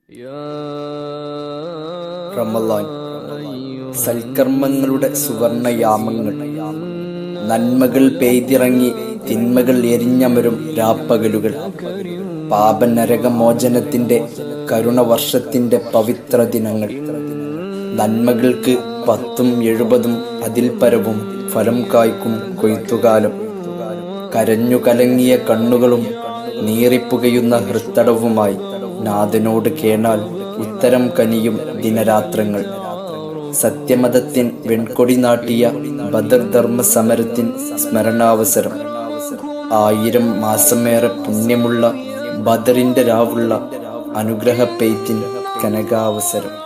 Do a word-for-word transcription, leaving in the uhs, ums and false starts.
റമളാൻ സൽക്കർമ്മങ്ങളുടെ സുവർണയാമങ്ങൾ. നന്മകൾ പെയ്തിറങ്ങി തിന്മകൾ എരിഞ്ഞമരും രാപ്പകലുകൾ. പാപനരകമോചനത്തിന്റെ കരുണവർഷത്തിന്റെ പവിത്ര ദിനങ്ങൾ. നന്മകൾക്ക് പത്തും എഴുപതും അതിൽ പരവും ഫലം കായ്ക്കും കൊയ്ത്തുകാലം. കരഞ്ഞു കലങ്ങിയ കണ്ണുകളും നീറിപ്പുകയുന്ന ഹൃത്തടവുമായി നാഥനോട് കേണാൽ ഉത്തരം കനിയും ദിനരാത്രങ്ങൾ. സത്യമതത്തിൻ വെൺകൊടി നാട്ടിയ ബദർ ധർമ്മ സമരത്തിൻ സ്മരണാവസരം. ആയിരം മാസമേറെ പുണ്യമുള്ള ബദറിന്റെ രാവുള്ള അനുഗ്രഹ പെയ്ത്തിൻ കനകാവസരം.